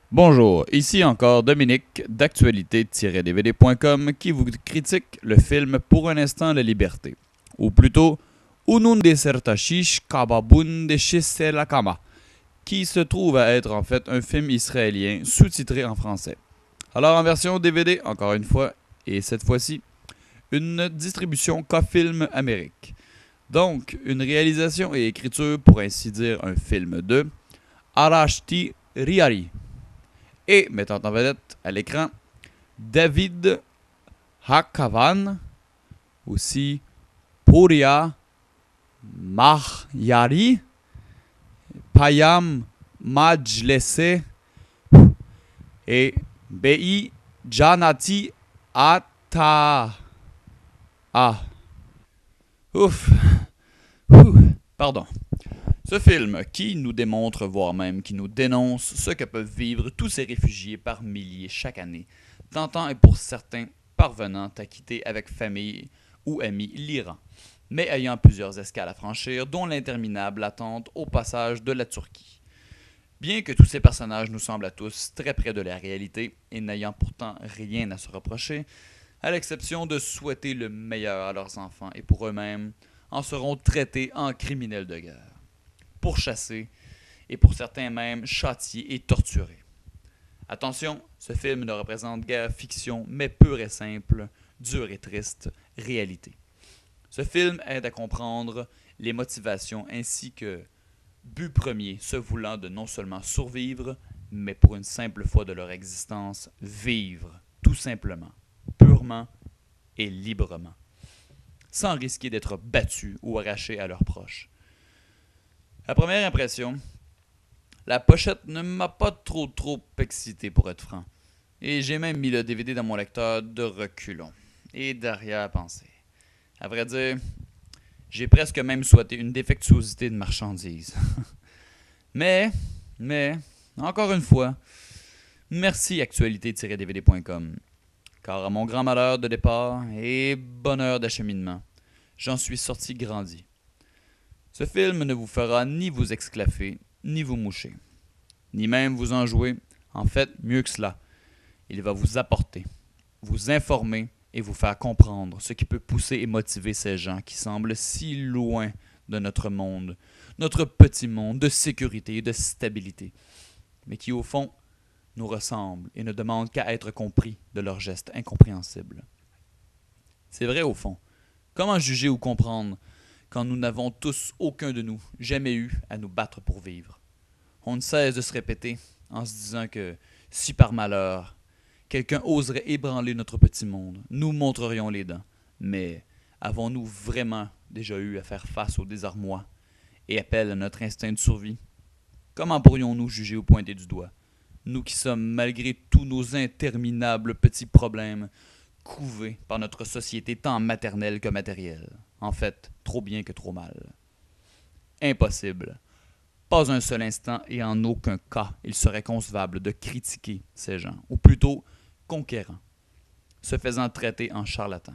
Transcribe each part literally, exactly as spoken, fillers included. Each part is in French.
Bonjour, ici encore Dominique d'actualité tiret d v d point com qui vous critique le film Pour un instant la liberté, ou plutôt Unun desertashish kababun deshiselakama, qui se trouve à être en fait un film israélien sous-titré en français. Alors en version D V D, encore une fois, et cette fois-ci, une distribution K-Film Amérique. Donc, une réalisation et écriture, pour ainsi dire, un film de Arashti Riari. Et mettant en vedette à l'écran David Hakavan, aussi Pouria Mahyari, Payam Majlese et Bei Janati Ata. Ah. Ouf. Ouh. Pardon. Ce film qui nous démontre, voire même qui nous dénonce ce que peuvent vivre tous ces réfugiés par milliers chaque année, tentant et pour certains parvenant à quitter avec famille ou amis l'Iran, mais ayant plusieurs escales à franchir, dont l'interminable attente au passage de la Turquie. Bien que tous ces personnages nous semblent à tous très près de la réalité et n'ayant pourtant rien à se reprocher, à l'exception de souhaiter le meilleur à leurs enfants et pour eux-mêmes, en seront traités en criminels de guerre, pourchassés et pour certains même châtiés et torturés. Attention, ce film ne représente guère fiction, mais pure et simple, dure et triste réalité. Ce film aide à comprendre les motivations ainsi que but premier se voulant de non seulement survivre, mais pour une simple fois de leur existence, vivre, tout simplement, purement et librement, sans risquer d'être battus ou arrachés à leurs proches. À première impression, la pochette ne m'a pas trop trop excité pour être franc, et j'ai même mis le D V D dans mon lecteur de reculons et d'arrière-pensée. À vrai dire, j'ai presque même souhaité une défectuosité de marchandises. mais, mais, encore une fois, merci actualité tiret d v d point com, car à mon grand malheur de départ et bonheur d'acheminement, j'en suis sorti grandi. Ce film ne vous fera ni vous exclaffer, ni vous moucher, ni même vous enjouer. En fait, mieux que cela, il va vous apporter, vous informer et vous faire comprendre ce qui peut pousser et motiver ces gens qui semblent si loin de notre monde, notre petit monde de sécurité et de stabilité, mais qui au fond nous ressemblent et ne demandent qu'à être compris de leurs gestes incompréhensibles. C'est vrai au fond. Comment juger ou comprendre quand nous n'avons tous, aucun de nous, jamais eu à nous battre pour vivre? On ne cesse de se répéter en se disant que, si par malheur, quelqu'un oserait ébranler notre petit monde, nous montrerions les dents. Mais avons-nous vraiment déjà eu à faire face au désarmoi et appel à notre instinct de survie? Comment pourrions-nous juger ou pointer du doigt, nous qui sommes, malgré tous nos interminables petits problèmes, couvés par notre société tant maternelle que matérielle? En fait, trop bien que trop mal. Impossible. Pas un seul instant et en aucun cas il serait concevable de critiquer ces gens, ou plutôt conquérants, se faisant traiter en charlatans.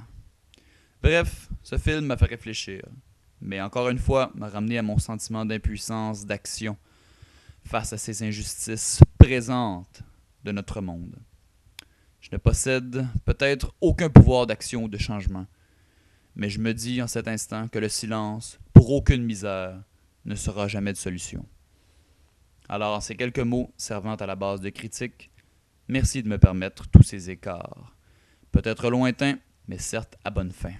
Bref, ce film m'a fait réfléchir, mais encore une fois m'a ramené à mon sentiment d'impuissance, d'action, face à ces injustices présentes de notre monde. Je ne possède peut-être aucun pouvoir d'action ou de changement, mais je me dis en cet instant que le silence, pour aucune misère, ne sera jamais de solution. Alors, en ces quelques mots servant à la base de critique, merci de me permettre tous ces écarts. Peut-être lointains, mais certes à bonne fin.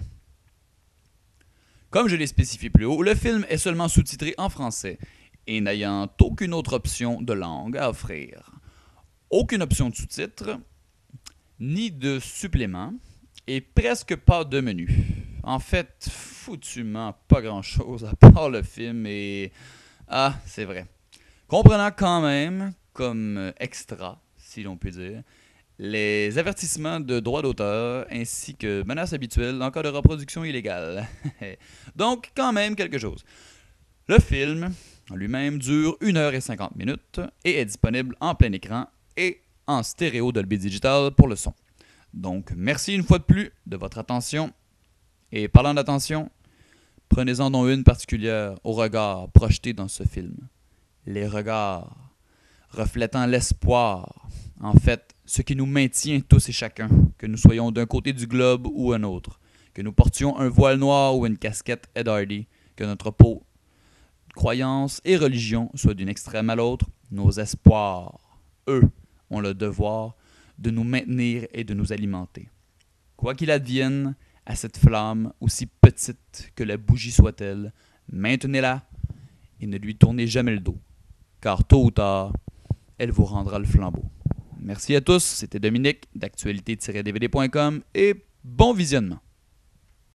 Comme je l'ai spécifié plus haut, le film est seulement sous-titré en français et n'ayant aucune autre option de langue à offrir. Aucune option de sous-titres, ni de supplément, et presque pas de menu. En fait, foutument pas grand-chose à part le film et... Ah, c'est vrai. Comprenant quand même, comme extra, si l'on peut dire, les avertissements de droits d'auteur ainsi que menaces habituelles en cas de reproduction illégale. Donc, quand même quelque chose. Le film, en lui-même, dure une heure cinquante minutes et est disponible en plein écran et en stéréo Dolby Digital pour le son. Donc, merci une fois de plus de votre attention. Et parlant d'attention, prenez-en donc une particulière au regard projeté dans ce film. Les regards reflétant l'espoir en fait, ce qui nous maintient tous et chacun, que nous soyons d'un côté du globe ou un autre, que nous portions un voile noir ou une casquette Ed Hardy, que notre peau, croyance et religion soient d'une extrême à l'autre, nos espoirs, eux, ont le devoir de nous maintenir et de nous alimenter. Quoi qu'il advienne, à cette flamme, aussi petite que la bougie soit-elle, maintenez-la et ne lui tournez jamais le dos, car tôt ou tard, elle vous rendra le flambeau. Merci à tous, c'était Dominique d'actualité tiret d v d point com et bon visionnement.